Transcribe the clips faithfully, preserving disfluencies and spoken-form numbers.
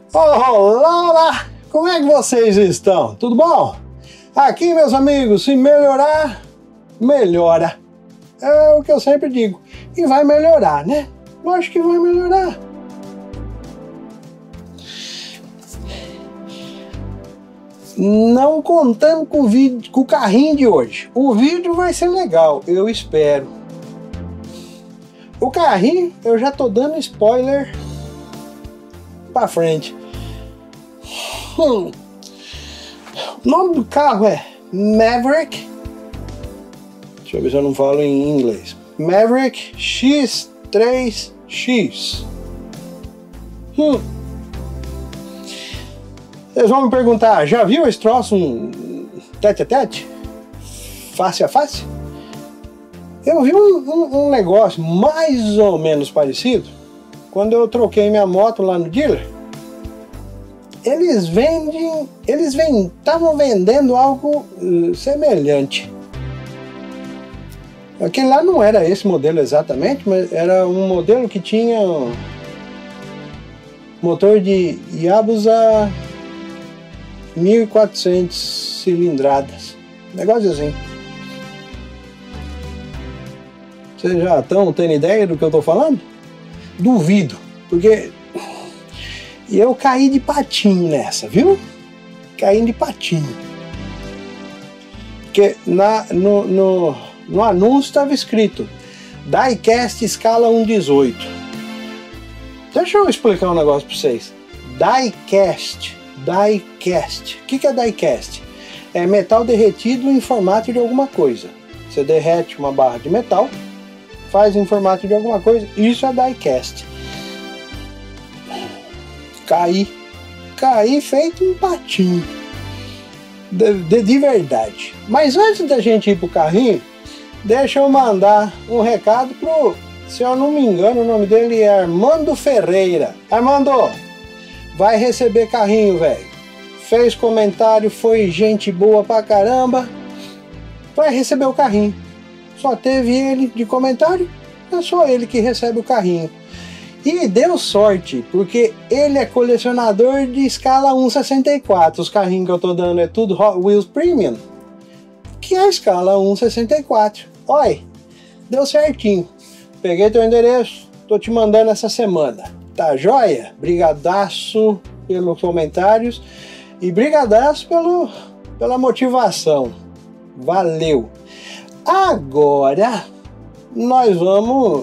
Olá, olá! Como é que vocês estão? Tudo bom? Aqui, meus amigos, se melhorar, melhora. É o que eu sempre digo. E vai melhorar, né? Lógico que vai melhorar. Não contamos com o, vídeo, com o carrinho de hoje. O vídeo vai ser legal, eu espero. O carrinho, eu já tô dando spoiler pra frente. Hum. O nome do carro é Maverick. Deixa eu ver se eu não falo em inglês. Maverick X três X. Hum. Vocês vão me perguntar, já viu esse troço um tete a tete? Face a face? Eu vi um, um, um negócio mais ou menos parecido quando eu troquei minha moto lá no dealer. Eles vendem, eles estavam vendendo algo uh, semelhante. Aquele lá não era esse modelo exatamente, mas era um modelo que tinha um motor de Yabusa mil e quatrocentas cilindradas, negócio assim. Vocês já estão tendo ideia do que eu estou falando? Duvido, porque eu caí de patinho nessa, viu? Caí de patinho. Porque na, no, no, no anúncio estava escrito Diecast escala um dezoito. Deixa eu explicar um negócio para vocês. Diecast. Diecast. O que, que é diecast? É metal derretido em formato de alguma coisa. Você derrete uma barra de metal, faz em formato de alguma coisa, isso é diecast. Caí. Caí feito um patinho. De, de, de verdade. Mas antes da gente ir pro carrinho, deixa eu mandar um recado pro, se eu não me engano, o nome dele é Armando Ferreira. Armando, vai receber carrinho, velho. Fez comentário, foi gente boa pra caramba. Vai receber o carrinho. Só teve ele de comentário, é só ele que recebe o carrinho. E deu sorte, porque ele é colecionador de escala um sessenta e quatro. Os carrinhos que eu tô dando é tudo Hot Wheels Premium, que é a escala um sessenta e quatro. Olha, deu certinho. Peguei teu endereço, tô te mandando essa semana. Tá joia? Brigadaço pelos comentários e brigadaço pelo, pela motivação. Valeu! Agora nós vamos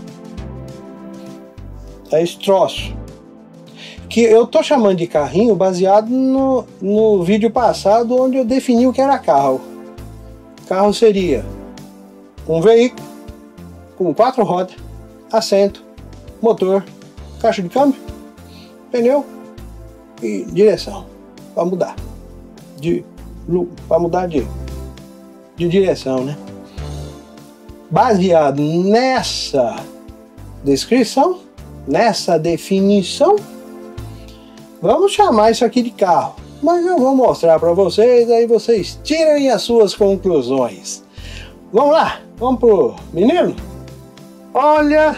a esse troço que eu tô chamando de carrinho baseado no, no vídeo passado onde eu defini o que era carro. Carro seria um veículo com quatro rodas, assento, motor, caixa de câmbio, pneu e direção para mudar de para mudar de, de direção, né? Baseado nessa descrição, nessa definição, vamos chamar isso aqui de carro. Mas eu vou mostrar para vocês, aí vocês tirem as suas conclusões. Vamos lá, vamos pro menino? Olha,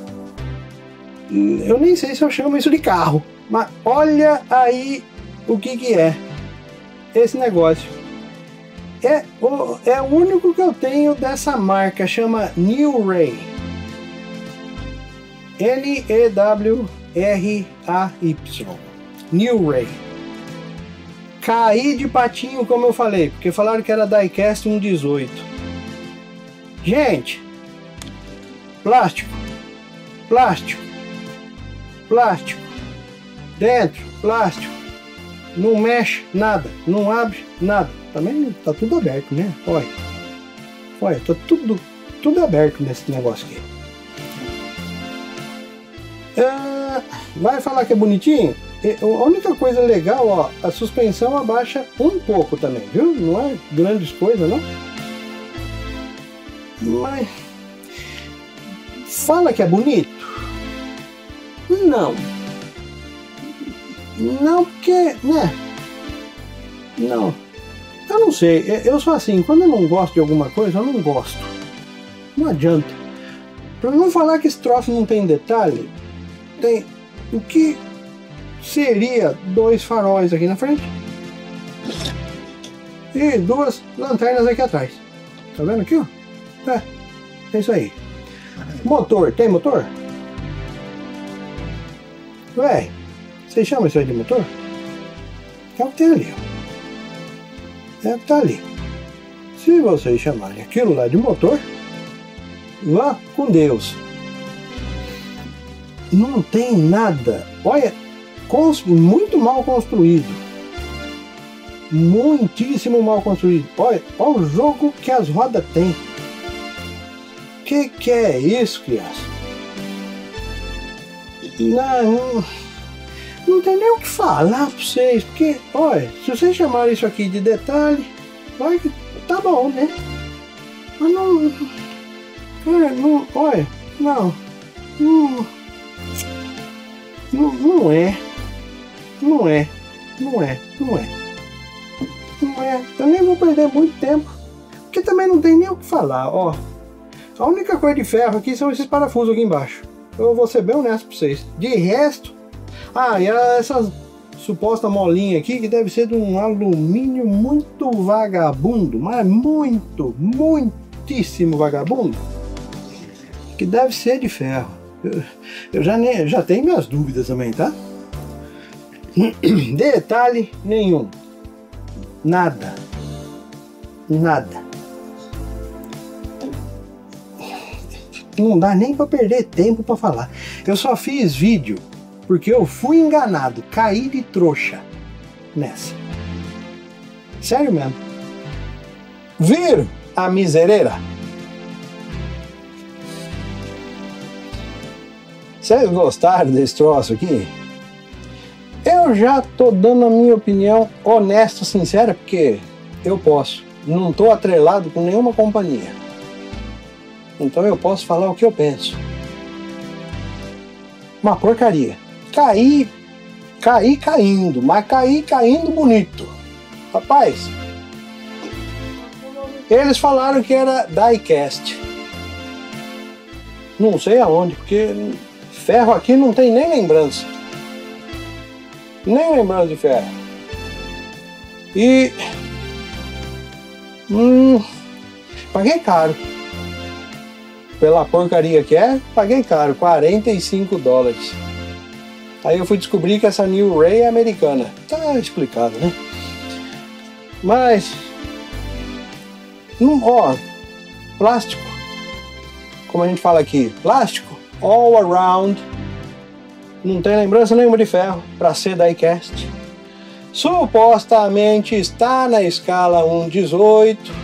eu nem sei se eu chamo isso de carro, mas olha aí o que que é esse negócio. É o, é o único que eu tenho dessa marca, chama New Ray. N E W R A Y. New Ray. Caí de patinho, como eu falei, porque falaram que era Diecast um dezoito. Gente, plástico, plástico, plástico, dentro, plástico, não mexe nada, não abre nada, também tá tudo aberto, né? Olha, olha, tá tudo, tudo aberto nesse negócio aqui. É, vai falar que é bonitinho? A única coisa legal, ó, a suspensão abaixa um pouco também, viu? Não é grandes coisas, não? Mas fala que é bonito? Não. Não, porque, né? Não. Eu não sei, eu sou assim, quando eu não gosto de alguma coisa, eu não gosto. Não adianta. Pra não falar que esse troço não tem detalhe, tem o que seria dois faróis aqui na frente e duas lanternas aqui atrás. Tá vendo aqui, ó? É, é isso aí. Motor, tem motor? Ué, vocês chamam isso aí de motor? É o que tem ali, ó. É o que tá ali. Se vocês chamarem aquilo lá de motor, vá com Deus. Não tem nada. Olha, muito mal construído. Muitíssimo mal construído. Olha, olha o jogo que as rodas têm. Que que é isso, criança? Não, não, não tem nem o que falar pra vocês, porque, olha, se vocês chamarem isso aqui de detalhe, vai, tá bom, né? Mas não, é, não, olha, não, não, não, não é, não é, não é, não é, não é, eu nem vou perder muito tempo, porque também não tem nem o que falar, ó. A única coisa de ferro aqui são esses parafusos aqui embaixo. Eu vou ser bem honesto pra vocês. De resto... Ah, e essa suposta molinha aqui, que deve ser de um alumínio muito vagabundo. Mas muito, muitíssimo vagabundo. Que deve ser de ferro. Eu, eu já, nem, já tenho minhas dúvidas também, tá? Detalhe nenhum. Nada. Nada. Não dá nem para perder tempo para falar. Eu só fiz vídeo porque eu fui enganado, caí de trouxa nessa. Sério mesmo. Viram a misereira? Vocês gostaram desse troço aqui? Eu já tô dando a minha opinião honesta, sincera, porque eu posso. Não tô atrelado com nenhuma companhia. Então eu posso falar o que eu penso. Uma porcaria. Caí, caí caindo, mas caí caindo bonito. Rapaz, eles falaram que era die-cast. Não sei aonde, porque ferro aqui não tem nem lembrança. Nem lembrança de ferro. E... Hum... Paguei caro. Pela porcaria que é, paguei caro, quarenta e cinco dólares. Aí eu fui descobrir que essa New Ray é americana. Tá explicado, né? Mas... Hum, ó, plástico. Como a gente fala aqui, plástico, all around. Não tem lembrança nenhuma de ferro para ser die-cast. Supostamente está na escala um dezoito.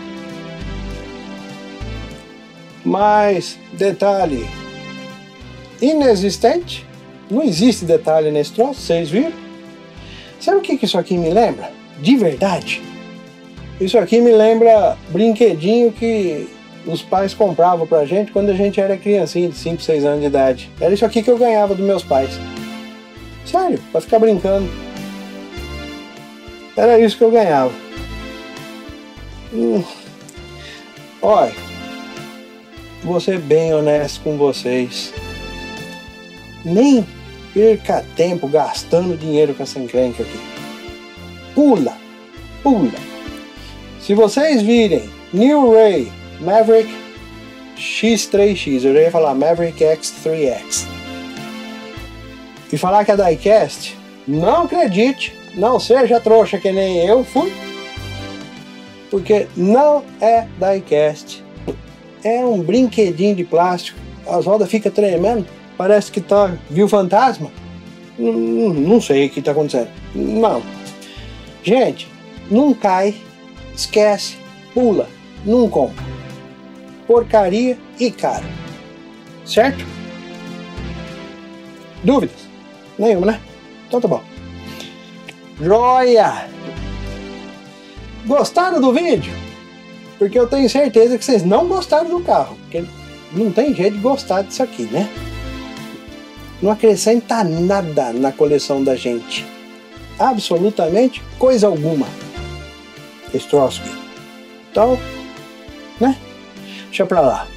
Mas, detalhe inexistente, não existe detalhe nesse troço, vocês viram? Sabe o que isso aqui me lembra? De verdade? Isso aqui me lembra brinquedinho que os pais compravam pra gente quando a gente era criancinha de cinco, seis anos de idade. Era isso aqui que eu ganhava dos meus pais. Sério, pra ficar brincando. Era isso que eu ganhava. Hum. Olha, vou ser bem honesto com vocês. Nem perca tempo gastando dinheiro com essa encrenca aqui. Pula, pula. Se vocês virem New Ray Maverick X três X, eu já ia falar Maverick X três X, e falar que é die-cast, não acredite, não seja trouxa que nem eu fui, porque não é die-cast. É um brinquedinho de plástico, as rodas ficam tremendo, parece que tá, viu fantasma? Não, não sei o que tá acontecendo. Não. Gente, não cai, esquece, pula, não compra. Porcaria e caro. Certo? Dúvidas? Nenhuma, né? Então tá bom. Joia! Gostaram do vídeo? Porque eu tenho certeza que vocês não gostaram do carro. Porque não tem jeito de gostar disso aqui, né? Não acrescenta nada na coleção da gente. Absolutamente coisa alguma. Esse troço aqui. Então, né? Deixa pra lá.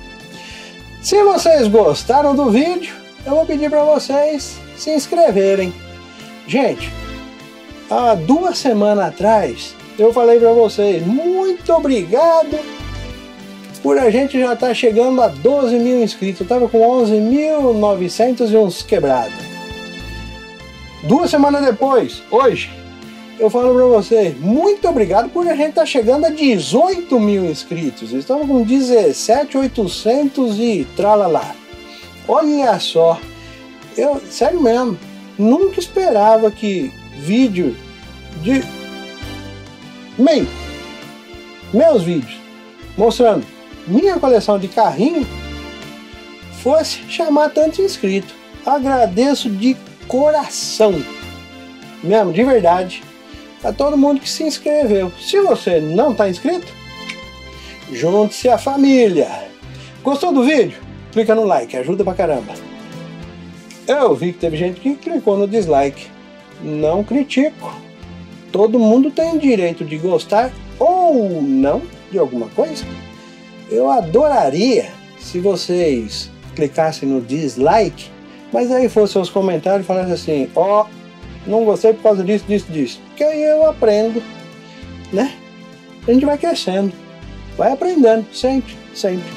Se vocês gostaram do vídeo, eu vou pedir para vocês se inscreverem. Gente, há duas semanas atrás eu falei para vocês, muito obrigado por a gente já estar tá chegando a doze mil inscritos. Eu estava com onze mil e novecentos e uns quebrados. Duas semanas depois, hoje, eu falo para vocês, muito obrigado por a gente estar tá chegando a dezoito mil inscritos. Estamos com dezessete mil e oitocentos e tralalá. Olha só, eu, sério mesmo, nunca esperava que vídeo de... Meio, meus vídeos mostrando minha coleção de carrinho fosse chamar tanto inscrito. Agradeço de coração, mesmo, de verdade, a todo mundo que se inscreveu. Se você não está inscrito, junte-se à família. Gostou do vídeo? Clica no like, ajuda pra caramba. Eu vi que teve gente que clicou no dislike. Não critico. Todo mundo tem o direito de gostar ou não de alguma coisa. Eu adoraria se vocês clicassem no dislike, mas aí fossem os comentários e falassem assim, ó, oh, não gostei por causa disso, disso, disso. Que aí eu aprendo, né? A gente vai crescendo, vai aprendendo, sempre, sempre.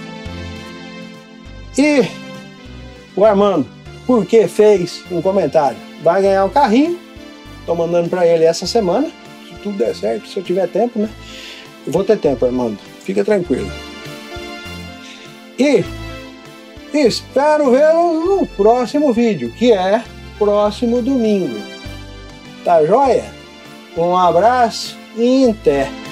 E o Armando, por que fez um comentário? Vai ganhar um carrinho, tô mandando para ele essa semana, se tudo der certo, se eu tiver tempo, né? Eu vou ter tempo, Armando, fica tranquilo. E espero vê-los no próximo vídeo, que é próximo domingo. Tá joia? Um abraço e em té.